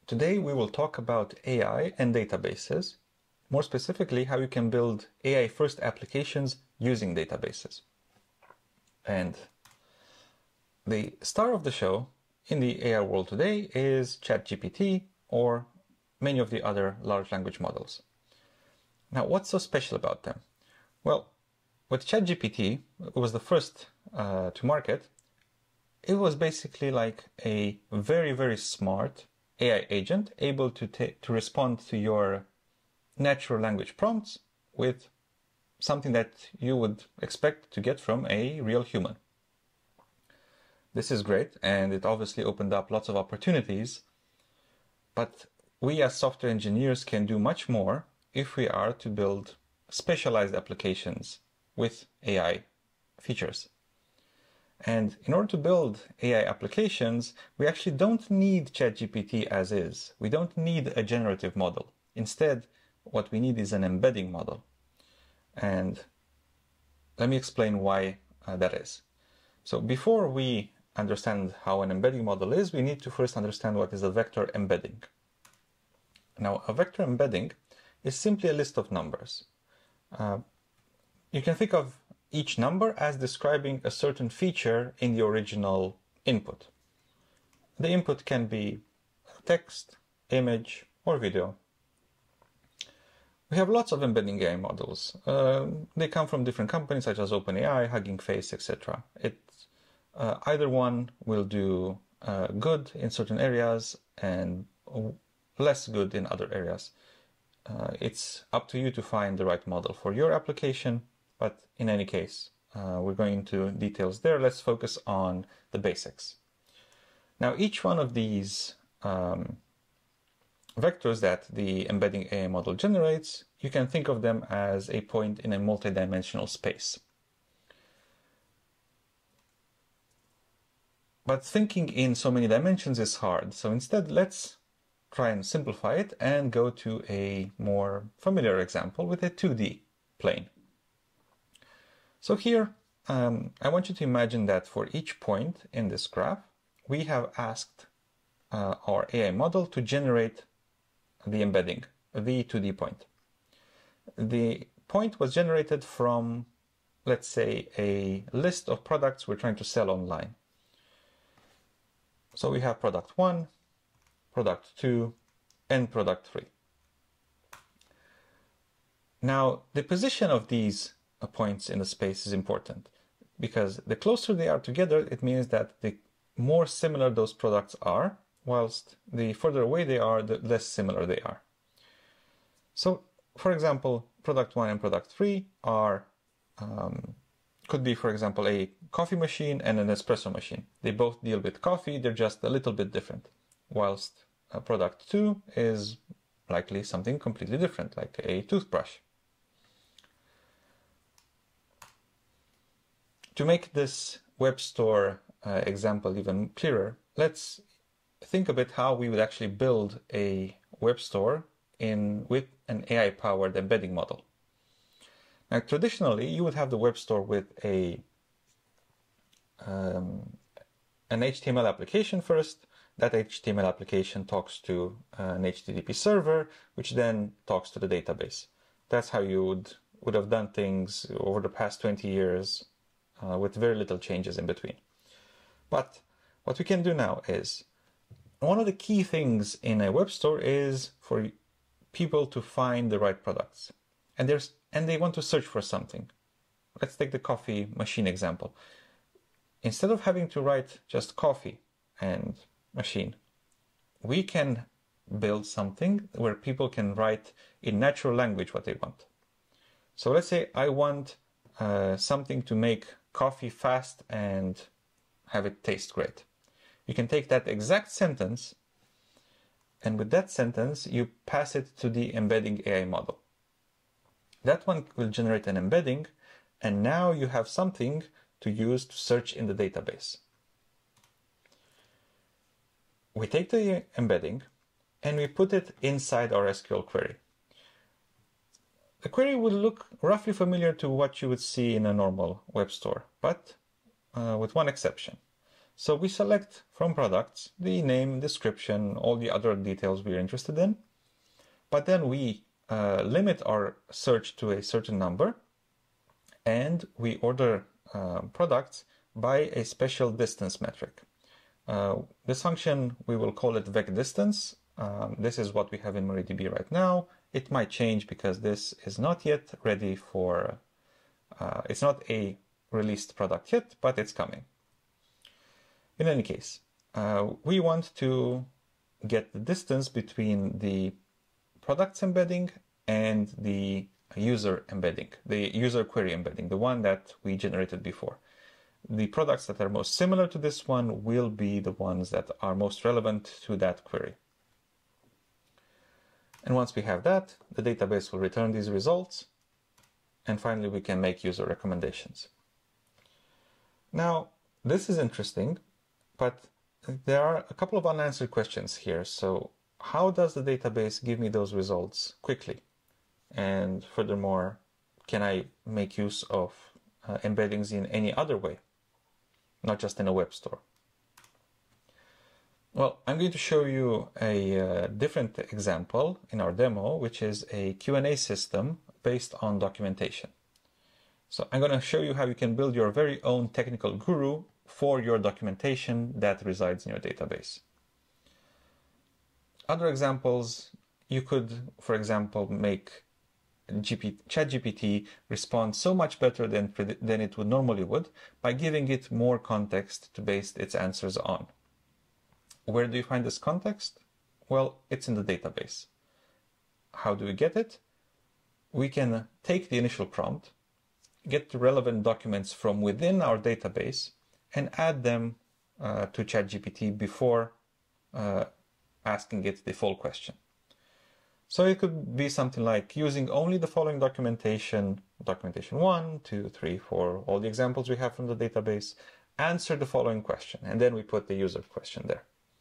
Today we will talk about AI and databases, more specifically how you can build AI-first applications using databases. And the star of the show in the AI world today is ChatGPT or many of the other large language models. Now, what's so special about them? Well, with ChatGPT, it was the first to market. It was basically like a very, very smart AI agent able to respond to your natural language prompts with something that you would expect to get from a real human. This is great, and it obviously opened up lots of opportunities, but we as software engineers can do much more if we are to build specialized applications with AI features. And in order to build AI applications, we actually don't need ChatGPT as is. We don't need a generative model. Instead, what we need is an embedding model. And let me explain why that is. So before we understand how an embedding model is, we need to first understand what is a vector embedding. Now, a vector embedding is simply a list of numbers. You can think of each number as describing a certain feature in the original input. The input can be text, image, or video. We have lots of embedding AI models. They come from different companies such as OpenAI, Hugging Face, etc. Either one will do good in certain areas and less good in other areas. It's up to you to find the right model for your application, but in any case, we're going into details there. Let's focus on the basics. Now, each one of these vectors that the embedding AI model generates, you can think of them as a point in a multidimensional space. But thinking in so many dimensions is hard. So instead, let's try and simplify it and go to a more familiar example with a 2D plane. So here, I want you to imagine that for each point in this graph, we have asked our AI model to generate the embedding, the 2D point. The point was generated from, let's say, a list of products we're trying to sell online. So we have product 1, product 2, and product 3. Now, the position of these points in the space is important, because the closer they are together, it means that the more similar those products are, whilst the further away they are, the less similar they are. So, for example, product 1 and product 3 are could be, for example, a coffee machine and an espresso machine. They both deal with coffee, they're just a little bit different. Whilst product 2 is likely something completely different, like a toothbrush. To make this web store example even clearer, let's think a bit how we would actually build a web store with an AI-powered embedding model. Now, traditionally, you would have the web store with an HTML application first. That HTML application talks to an HTTP server, which then talks to the database. That's how you would have done things over the past 20 years with very little changes in between. But what we can do now is, one of the key things in a web store is for people to find the right products. And they want to search for something. Let's take the coffee machine example. Instead of having to write just coffee and machine, we can build something where people can write in natural language what they want. So let's say I want something to make coffee fast and have it taste great. You can take that exact sentence, and with that sentence, you pass it to the embedding AI model. That one will generate an embedding, and now you have something to use to search in the database. We take the embedding and we put it inside our SQL query. The query will look roughly familiar to what you would see in a normal web store, but with one exception. So we select from products the name, description, all the other details we're interested in, but then we limit our search to a certain number, and we order products by a special distance metric. This function, we will call it vecDistance. This is what we have in MariaDB right now. It might change because this is not yet ready for, it's not a released product yet, but it's coming. In any case, we want to get the distance between the products embedding and the user embedding, the user query embedding, the one that we generated before. The products that are most similar to this one will be the ones that are most relevant to that query. And once we have that, the database will return these results, and finally we can make user recommendations. Now, this is interesting, but there are a couple of unanswered questions here. So how does the database give me those results quickly? And furthermore, can I make use of embeddings in any other way, not just in a web store? Well, I'm going to show you a different example in our demo, which is a Q&A system based on documentation. So I'm going to show you how you can build your very own technical guru for your documentation that resides in your database. Other examples, you could, for example, make ChatGPT respond so much better than it would normally would by giving it more context to base its answers on. Where do you find this context? Well, it's in the database. How do we get it? We can take the initial prompt, get the relevant documents from within our database, and add them to ChatGPT before asking it the full question. So it could be something like using only the following documentation 1, 2, 3, 4, all the examples we have from the database, answer the following question, and then we put the user question there.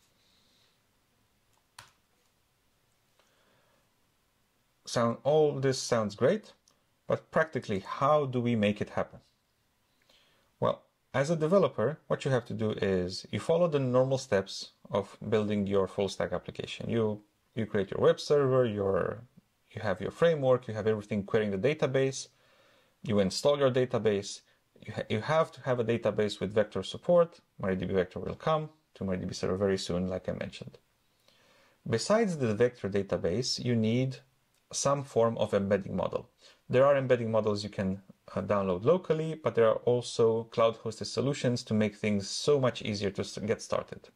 All this sounds great, but practically, how do we make it happen? Well, as a developer, what you have to do is you follow the normal steps of building your full stack application. You create your web server, you have your framework, you have everything querying the database, you install your database, you have to have a database with vector support. MariaDB Vector will come to MariaDB server very soon, like I mentioned. Besides the vector database, you need some form of embedding model. There are embedding models you can download locally, but there are also cloud-hosted solutions to make things so much easier to get started.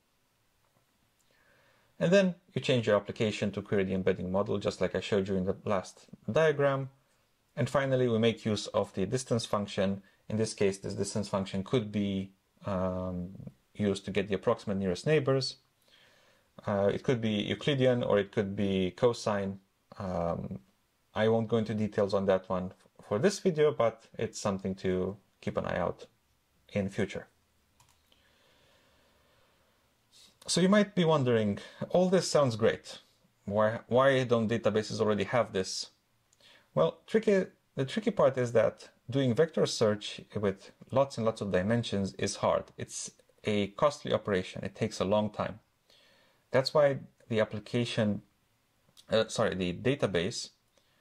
And then you change your application to query the embedding model, just like I showed you in the last diagram. And finally, we make use of the distance function. In this case, this distance function could be used to get the approximate nearest neighbors. It could be Euclidean or it could be cosine. I won't go into details on that one for this video, but it's something to keep an eye out in future. So you might be wondering, all this sounds great. Why don't databases already have this? Well, the tricky part is that doing vector search with lots and lots of dimensions is hard. It's a costly operation. It takes a long time. That's why the database,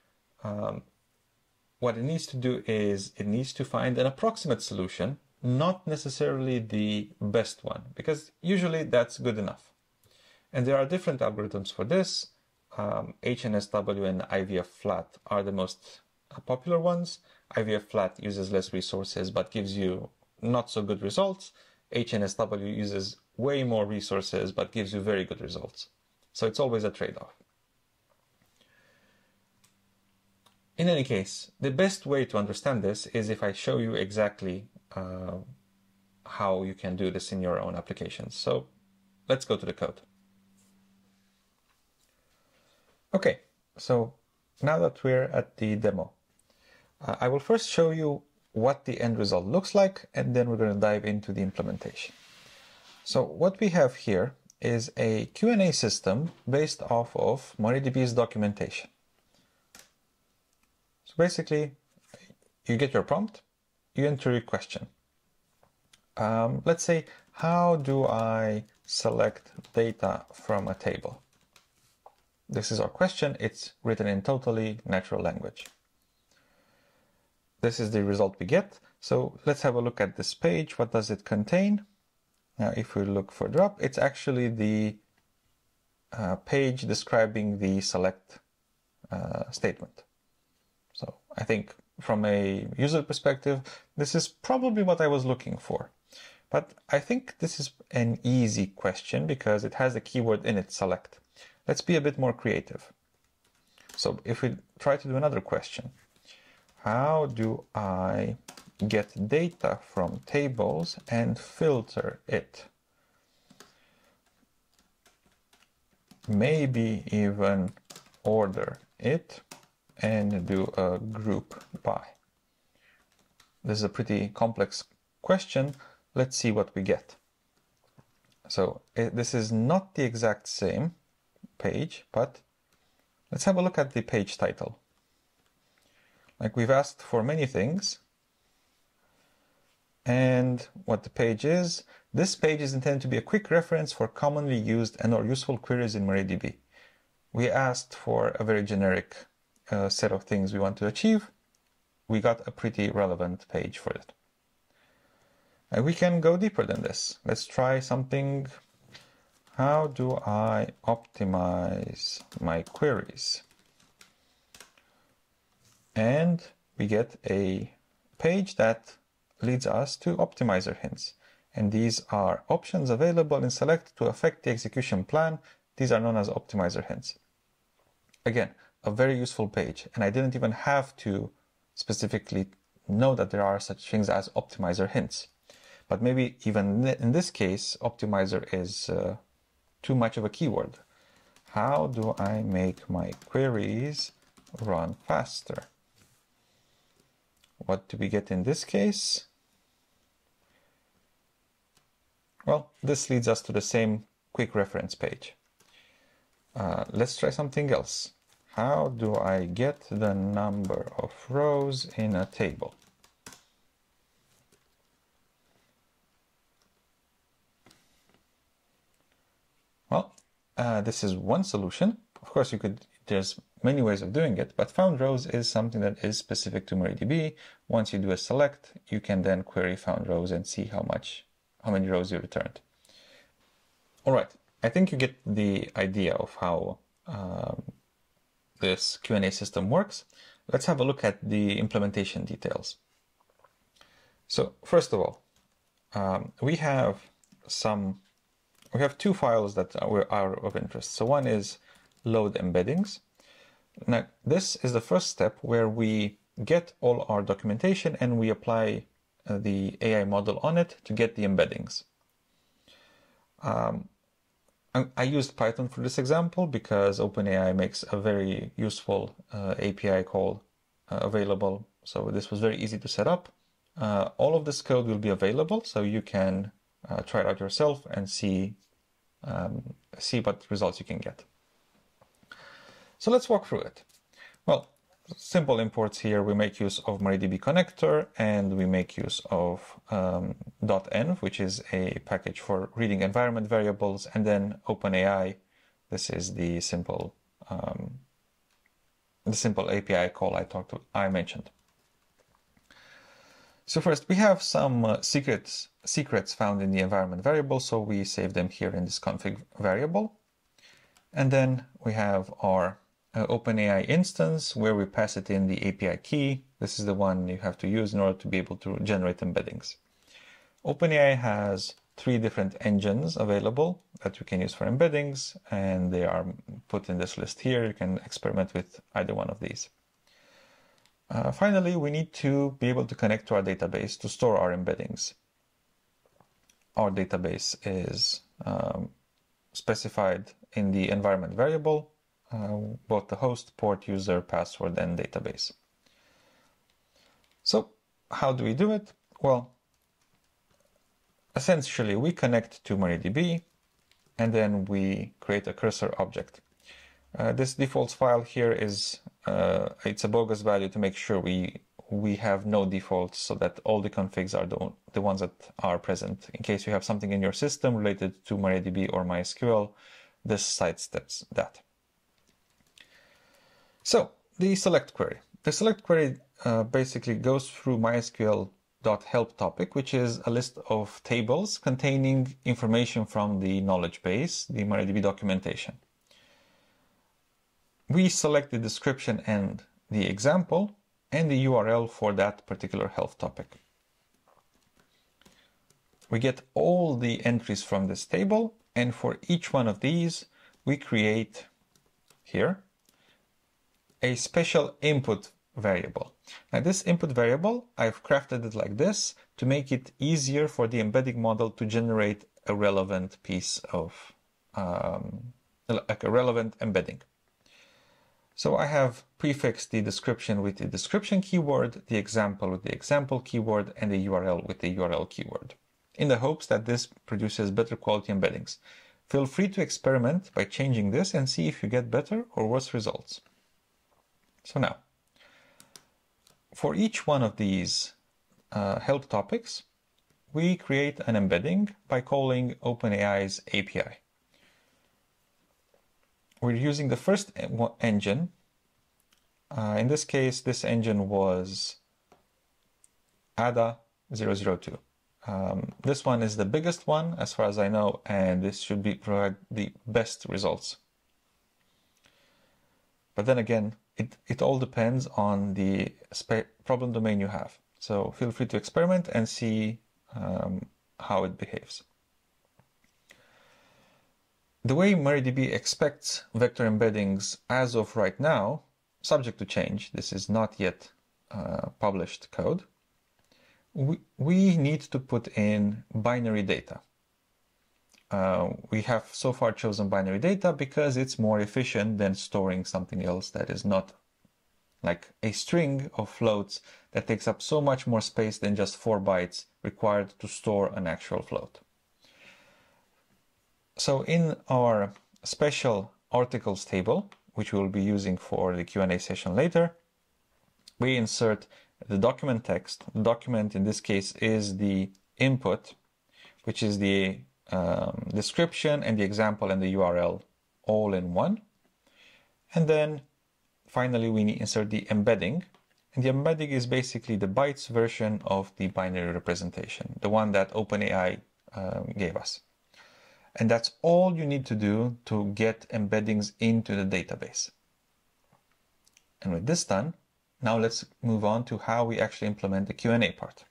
what it needs to do is it needs to find an approximate solution, not necessarily the best one, because usually that's good enough. And there are different algorithms for this. HNSW and IVF flat are the most popular ones. IVF flat uses less resources but gives you not so good results. HNSW uses way more resources but gives you very good results. So it's always a trade-off. In any case, the best way to understand this is if I show you exactly how you can do this in your own applications. So let's go to the code. Okay, so now that we're at the demo, I will first show you what the end result looks like, and then we're going to dive into the implementation. So what we have here is a Q&A system based off of MariaDB's documentation. So basically, you get your prompt, you enter your question. Let's say, how do I select data from a table? This is our question. It's written in totally natural language. This is the result we get. So let's have a look at this page. What does it contain? Now, if we look further up, it's actually the page describing the select statement. So I think from a user perspective, this is probably what I was looking for. But I think this is an easy question because it has the keyword in it, select. Let's be a bit more creative. So if we try to do another question, how do I get data from tables and filter it? Maybe even order it and do a group by. This is a pretty complex question. Let's see what we get. So this is not the exact same page, but let's have a look at the page title. Like, we've asked for many things. And what the page is, this page is intended to be a quick reference for commonly used and/or useful queries in MariaDB. We asked for a very generic set of things we want to achieve. We got a pretty relevant page for it. And we can go deeper than this. Let's try something. How do I optimize my queries? And we get a page that leads us to optimizer hints. And these are options available in select to affect the execution plan. These are known as optimizer hints. Again, a very useful page. And I didn't even have to specifically know that there are such things as optimizer hints. But maybe even in this case, optimizer is too much of a keyword. How do I make my queries run faster? What do we get in this case? Well, this leads us to the same quick reference page. Let's try something else. How do I get the number of rows in a table? Well, this is one solution. Of course, there's many ways of doing it, but found rows is something that is specific to MariaDB. Once you do a select, you can then query found rows and see how many rows you returned. All right, I think you get the idea of how this Q&A system works. Let's have a look at the implementation details. So first of all, we have two files that are of interest. So one is load embeddings. Now, this is the first step where we get all our documentation and we apply the AI model on it to get the embeddings. I used Python for this example because OpenAI makes a very useful API call available. So this was very easy to set up. All of this code will be available, so you can try it out yourself and see what results you can get. So let's walk through it. Well, simple imports here. We make use of MariaDB connector and we make use of .env, which is a package for reading environment variables, and then OpenAI. This is the simple API call I mentioned. So first, we have some secrets found in the environment variable, so we save them here in this config variable. And then we have our OpenAI instance where we pass it in the API key. This is the one you have to use in order to be able to generate embeddings. OpenAI has 3 different engines available that you can use for embeddings, and they are put in this list here. You can experiment with either one of these. Finally, we need to be able to connect to our database to store our embeddings. Our database is specified in the environment variable, both the host, port, user, password, and database. So how do we do it? Well, essentially we connect to MariaDB and then we create a cursor object. This defaults file here is it's a bogus value to make sure we we have no defaults so that all the configs are the ones that are present. In case you have something in your system related to MariaDB or MySQL, this sidesteps that. So the select query. The select query basically goes through MySQL.help topic, which is a list of tables containing information from the knowledge base, the MariaDB documentation. We select the description and the example and the URL for that particular health topic. We get all the entries from this table, and for each one of these, we create here a special input variable. Now this input variable, I've crafted it like this to make it easier for the embedding model to generate a relevant piece of, like a relevant embedding. So I have prefixed the description with the description keyword, the example with the example keyword, and the URL with the URL keyword, in the hopes that this produces better quality embeddings. Feel free to experiment by changing this and see if you get better or worse results. So now, for each one of these help topics, we create an embedding by calling OpenAI's API. We're using the first engine. In this case, this engine was ADA002. This one is the biggest one, as far as I know, and this should provide the best results. But then again, it all depends on the problem domain you have. So feel free to experiment and see how it behaves. The way MariaDB expects vector embeddings as of right now, subject to change, this is not yet published code, we need to put in binary data. We have so far chosen binary data because it's more efficient than storing something else that is not like a string of floats that takes up so much more space than just 4 bytes required to store an actual float. So in our special articles table, which we'll be using for the Q&A session later, we insert the document text. The document in this case is the input, which is the description and the example and the URL all in one. And then finally we insert the embedding. And the embedding is basically the bytes version of the binary representation, the one that OpenAI gave us. And that's all you need to do to get embeddings into the database. And with this done, now let's move on to how we actually implement the Q&A part.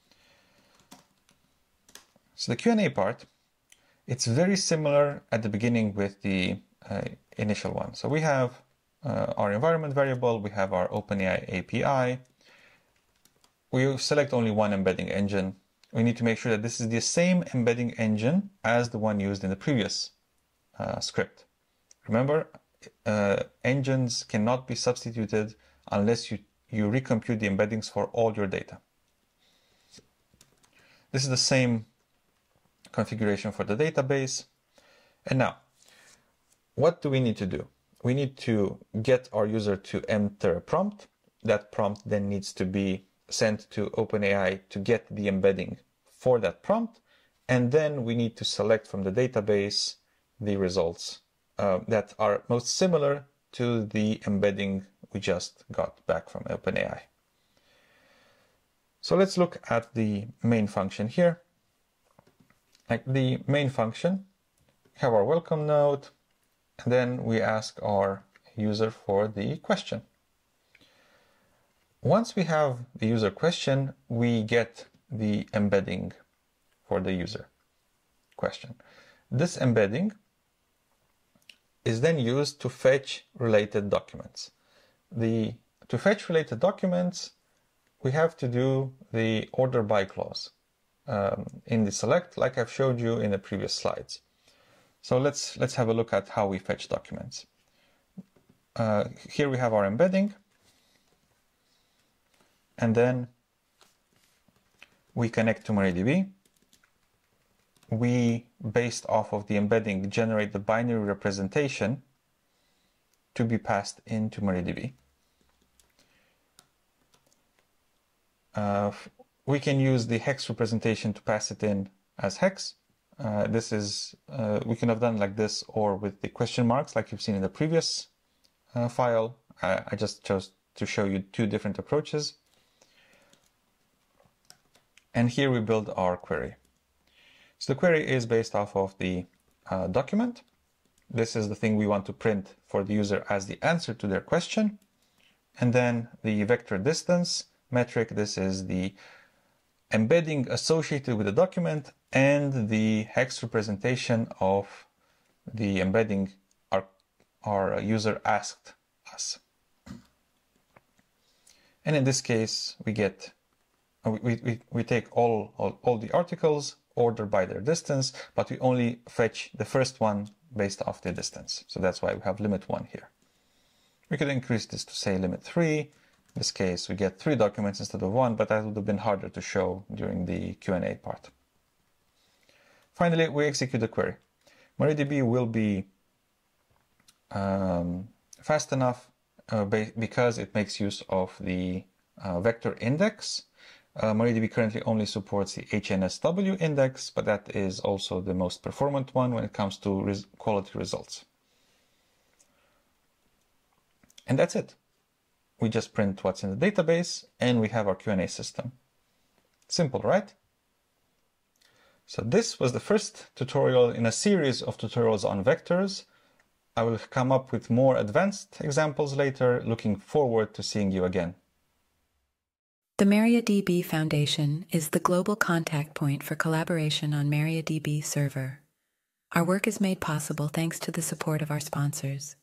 So the Q&A part, it's very similar at the beginning with the initial one. So we have our environment variable, we have our OpenAI API. We select only one embedding engine. We need to make sure that this is the same embedding engine as the one used in the previous script. Remember, engines cannot be substituted unless you recompute the embeddings for all your data. This is the same configuration for the database. And now, what do we need to do? We need to get our user to enter a prompt. That prompt then needs to be sent to OpenAI to get the embedding for that prompt. And then we need to select from the database the results that are most similar to the embedding we just got back from OpenAI. So let's look at the main function here. Like the main function, we have our welcome node, and then we ask our user for the question. Once we have the user question, we get the embedding for the user question. This embedding is then used to fetch related documents. To fetch related documents, we have to do the order by clause in the select, like I've showed you in the previous slides. So let's have a look at how we fetch documents. Here we have our embedding, and then we connect to MariaDB. We, based off of the embedding, generate the binary representation to be passed into MariaDB. we can use the hex representation to pass it in as hex. We can have done like this or with the question marks like you've seen in the previous file. I just chose to show you two different approaches. And here we build our query. So the query is based off of the document. This is the thing we want to print for the user as the answer to their question. And then the vector distance metric, this is the embedding associated with the document, and the hex representation of the embedding our user asked us. And in this case, we get we take all the articles ordered by their distance, but we only fetch the first one based off the distance. So that's why we have limit 1 here. We could increase this to say limit 3. In this case, we get 3 documents instead of 1, but that would have been harder to show during the Q&A part. Finally, we execute the query. MariaDB will be fast enough because it makes use of the vector index. MariaDB currently only supports the HNSW index, but that is also the most performant one when it comes to quality results. And that's it. We just print what's in the database and we have our Q&A system. Simple, right? So this was the first tutorial in a series of tutorials on vectors. I will come up with more advanced examples later. Looking forward to seeing you again. The MariaDB Foundation is the global contact point for collaboration on MariaDB server. Our work is made possible thanks to the support of our sponsors.